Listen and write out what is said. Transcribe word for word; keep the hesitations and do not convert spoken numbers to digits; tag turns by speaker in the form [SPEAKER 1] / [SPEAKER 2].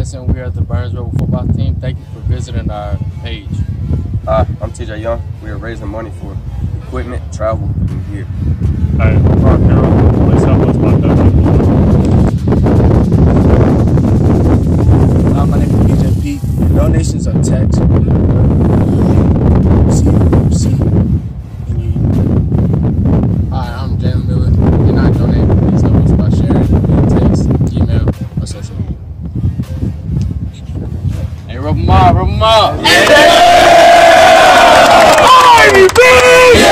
[SPEAKER 1] Madison. We are the Burns Rebel football team. Thank you for visiting our page.
[SPEAKER 2] Hi, I'm T J Young. We are raising money for equipment, travel, and gear.
[SPEAKER 3] Hi, I'm Mark Carroll. Please help us find that.
[SPEAKER 4] Uh, my name is B J Pete. Donations are tax. See, see, and you.
[SPEAKER 1] Hi, I'm Jalen Miller. You're not donating. Please help us by sharing via text, email, or social media. Hey, rub them up, rub them up.
[SPEAKER 4] Yeah!